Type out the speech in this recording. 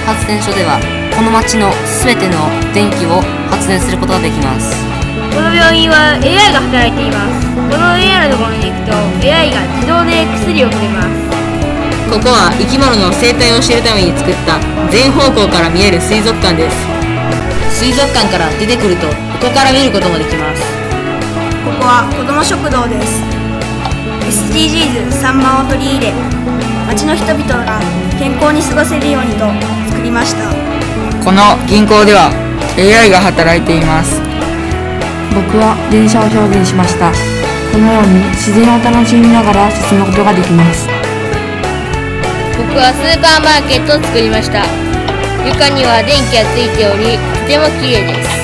発電所ではこの町のすべての電気を発電することができます。 この病院は AI が働いています。この AI のところに行くと AI が自動で薬をくれます。 ここは生き物の生態を知るために作った全方向から見える水族館です。水族館から出てくると横から見ることもできます。 ここは子ども食堂です。 SDGs3 番を取り入れ、町の人々が健康に過ごせるようにと作りました。 この銀行では AI が働いています。 僕は電車を表現しました。このように自然を楽しみながら進むことができます。 僕はスーパーマーケットを作りました。床には電気がついており、とても綺麗です。